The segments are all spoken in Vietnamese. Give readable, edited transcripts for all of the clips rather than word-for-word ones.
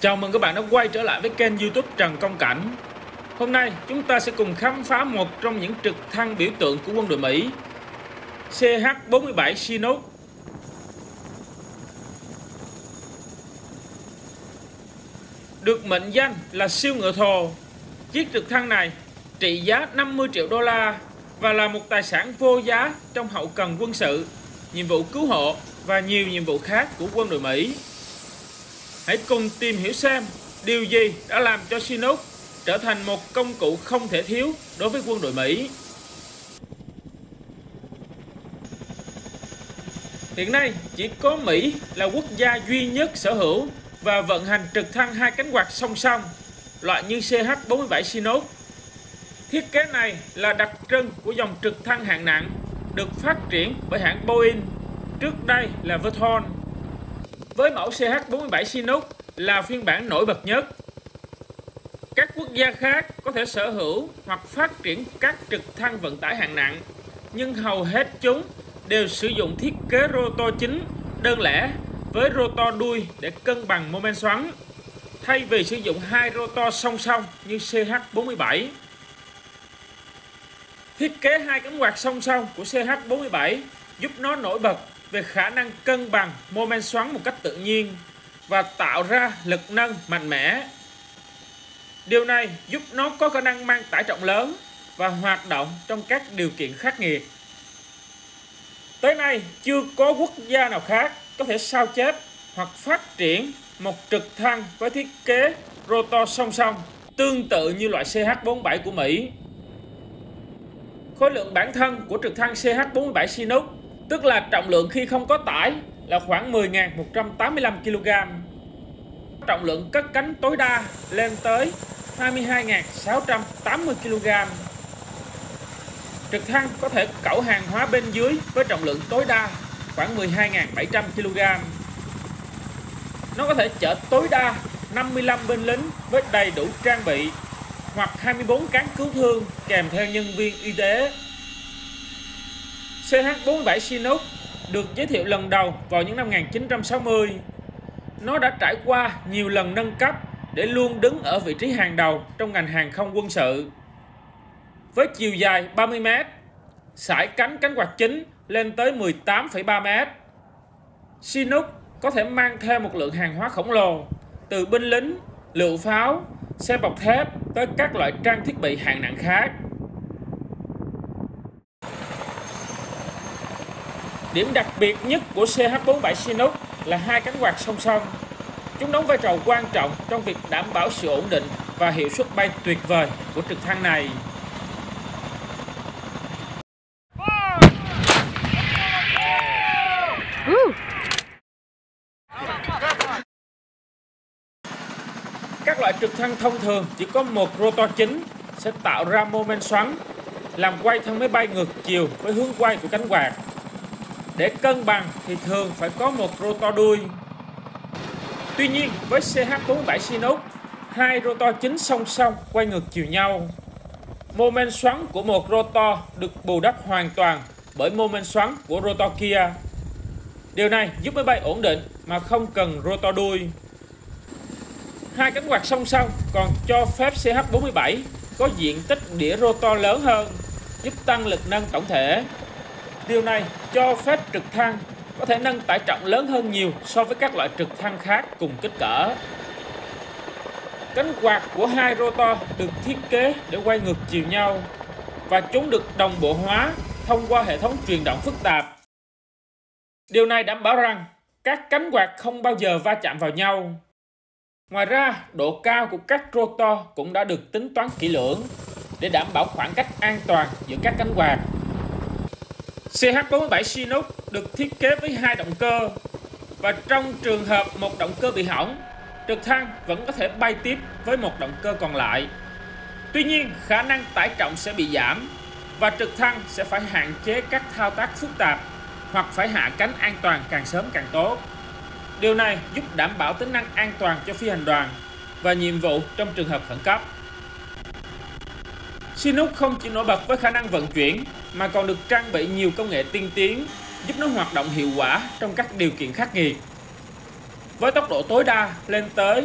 Chào mừng các bạn đã quay trở lại với kênh YouTube Trần Công Cảnh. Hôm nay chúng ta sẽ cùng khám phá một trong những trực thăng biểu tượng của quân đội Mỹ, CH-47 Chinook. Được mệnh danh là siêu ngựa thồ, chiếc trực thăng này trị giá 50 triệu đô la và là một tài sản vô giá trong hậu cần quân sự, nhiệm vụ cứu hộ và nhiều nhiệm vụ khác của quân đội Mỹ. Hãy cùng tìm hiểu xem điều gì đã làm cho Chinook trở thành một công cụ không thể thiếu đối với quân đội Mỹ. Hiện nay chỉ có Mỹ là quốc gia duy nhất sở hữu và vận hành trực thăng hai cánh quạt song song loại như CH-47 Chinook. Thiết kế này là đặc trưng của dòng trực thăng hạng nặng được phát triển bởi hãng Boeing, trước đây là Vertol. Với mẫu CH-47 Chinook là phiên bản nổi bật nhất. Các quốc gia khác có thể sở hữu hoặc phát triển các trực thăng vận tải hạng nặng, nhưng hầu hết chúng đều sử dụng thiết kế rotor chính đơn lẻ với rotor đuôi để cân bằng mô men xoắn, thay vì sử dụng hai rotor song song như CH-47. Thiết kế hai cánh quạt song song của CH-47 giúp nó nổi bật về khả năng cân bằng mô men xoắn một cách tự nhiên và tạo ra lực nâng mạnh mẽ. Điều này giúp nó có khả năng mang tải trọng lớn và hoạt động trong các điều kiện khắc nghiệt. Tới nay, chưa có quốc gia nào khác có thể sao chép hoặc phát triển một trực thăng với thiết kế rotor song song tương tự như loại CH-47 của Mỹ. Khối lượng bản thân của trực thăng CH-47 Chinook, tức là trọng lượng khi không có tải, là khoảng 10.185 kg. Trọng lượng cất cánh tối đa lên tới 22.680 kg. Trực thăng có thể cẩu hàng hóa bên dưới với trọng lượng tối đa khoảng 12.700 kg. Nó có thể chở tối đa 55 binh lính với đầy đủ trang bị hoặc 24 cán cứu thương kèm theo nhân viên y tế. CH-47 Chinook được giới thiệu lần đầu vào những năm 1960. Nó đã trải qua nhiều lần nâng cấp để luôn đứng ở vị trí hàng đầu trong ngành hàng không quân sự. Với chiều dài 30 m, sải cánh quạt chính lên tới 18,3 m. Chinook có thể mang theo một lượng hàng hóa khổng lồ, từ binh lính, lựu pháo, xe bọc thép tới các loại trang thiết bị hạng nặng khác. Điểm đặc biệt nhất của CH-47 Chinook là hai cánh quạt song song. Chúng đóng vai trò quan trọng trong việc đảm bảo sự ổn định và hiệu suất bay tuyệt vời của trực thăng này. Các loại trực thăng thông thường chỉ có một rotor chính sẽ tạo ra mô men xoắn, làm quay thân máy bay ngược chiều với hướng quay của cánh quạt. Để cân bằng thì thường phải có một rotor đuôi. Tuy nhiên, với CH-47 Chinook, hai rotor chính song song quay ngược chiều nhau. Mô men xoắn của một rotor được bù đắp hoàn toàn bởi mô men xoắn của rotor kia. Điều này giúp máy bay ổn định mà không cần rotor đuôi. Hai cánh quạt song song còn cho phép CH-47 có diện tích đĩa rotor lớn hơn, giúp tăng lực nâng tổng thể. Điều này cho phép trực thăng có thể nâng tải trọng lớn hơn nhiều so với các loại trực thăng khác cùng kích cỡ. Cánh quạt của hai rotor được thiết kế để quay ngược chiều nhau và chúng được đồng bộ hóa thông qua hệ thống truyền động phức tạp. Điều này đảm bảo rằng các cánh quạt không bao giờ va chạm vào nhau. Ngoài ra, độ cao của các rotor cũng đã được tính toán kỹ lưỡng để đảm bảo khoảng cách an toàn giữa các cánh quạt. CH-47 Chinook được thiết kế với hai động cơ, và trong trường hợp một động cơ bị hỏng, trực thăng vẫn có thể bay tiếp với một động cơ còn lại. Tuy nhiên, khả năng tải trọng sẽ bị giảm và trực thăng sẽ phải hạn chế các thao tác phức tạp hoặc phải hạ cánh an toàn càng sớm càng tốt. Điều này giúp đảm bảo tính năng an toàn cho phi hành đoàn và nhiệm vụ trong trường hợp khẩn cấp. Chinook không chỉ nổi bật với khả năng vận chuyển mà còn được trang bị nhiều công nghệ tiên tiến giúp nó hoạt động hiệu quả trong các điều kiện khắc nghiệt. Với tốc độ tối đa lên tới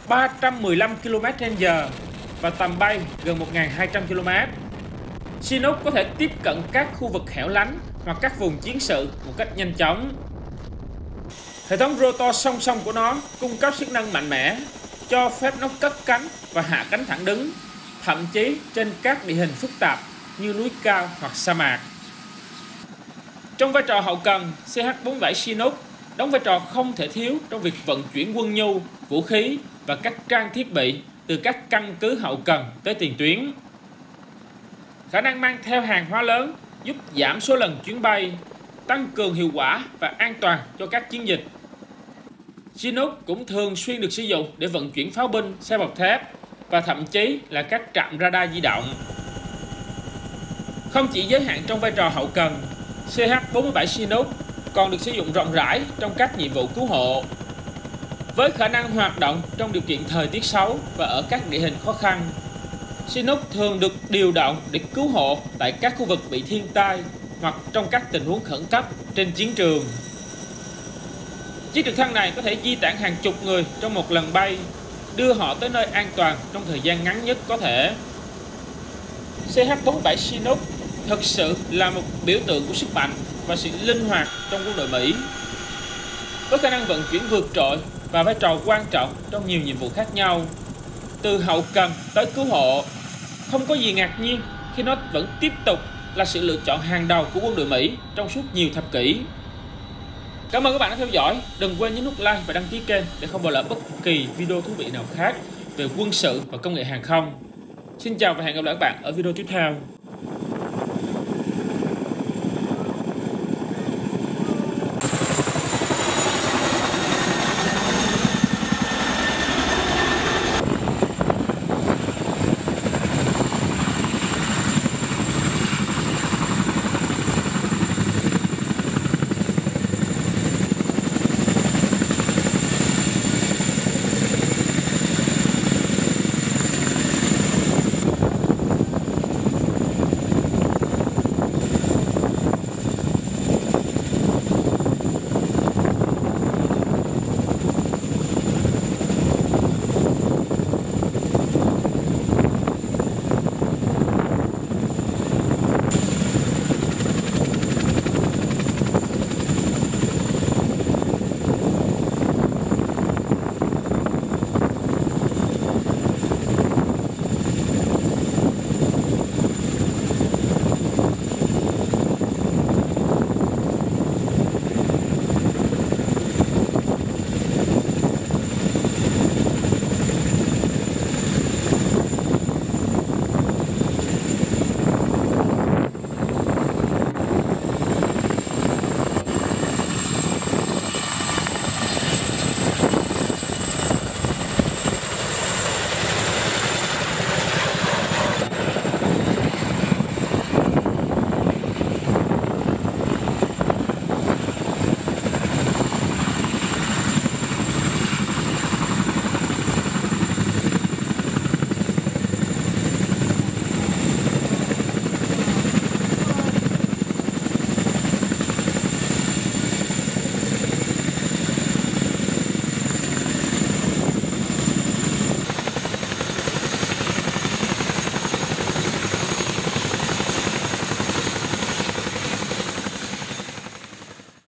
315 km/h và tầm bay gần 1.200 km. Chinook có thể tiếp cận các khu vực hẻo lánh hoặc các vùng chiến sự một cách nhanh chóng. Hệ thống rotor song song của nó cung cấp sức nâng mạnh mẽ, cho phép nó cất cánh và hạ cánh thẳng đứng, thậm chí trên các địa hình phức tạp như núi cao hoặc sa mạc. Trong vai trò hậu cần, CH-47 Chinook đóng vai trò không thể thiếu trong việc vận chuyển quân nhu, vũ khí và các trang thiết bị từ các căn cứ hậu cần tới tiền tuyến. Khả năng mang theo hàng hóa lớn giúp giảm số lần chuyến bay, tăng cường hiệu quả và an toàn cho các chiến dịch. Chinook cũng thường xuyên được sử dụng để vận chuyển pháo binh, xe bọc thép và thậm chí là các trạm radar di động. Không chỉ giới hạn trong vai trò hậu cần, CH-47 Chinook còn được sử dụng rộng rãi trong các nhiệm vụ cứu hộ. Với khả năng hoạt động trong điều kiện thời tiết xấu và ở các địa hình khó khăn, Chinook thường được điều động để cứu hộ tại các khu vực bị thiên tai hoặc trong các tình huống khẩn cấp trên chiến trường. Chiếc trực thăng này có thể di tản hàng chục người trong một lần bay, đưa họ tới nơi an toàn trong thời gian ngắn nhất có thể. CH-47 Chinook thực sự là một biểu tượng của sức mạnh và sự linh hoạt trong quân đội Mỹ, với khả năng vận chuyển vượt trội và vai trò quan trọng trong nhiều nhiệm vụ khác nhau, từ hậu cần tới cứu hộ. Không có gì ngạc nhiên khi nó vẫn tiếp tục là sự lựa chọn hàng đầu của quân đội Mỹ trong suốt nhiều thập kỷ. Cảm ơn các bạn đã theo dõi. Đừng quên nhấn nút like và đăng ký kênh để không bỏ lỡ bất kỳ video thú vị nào khác về quân sự và công nghệ hàng không. Xin chào và hẹn gặp lại các bạn ở video tiếp theo.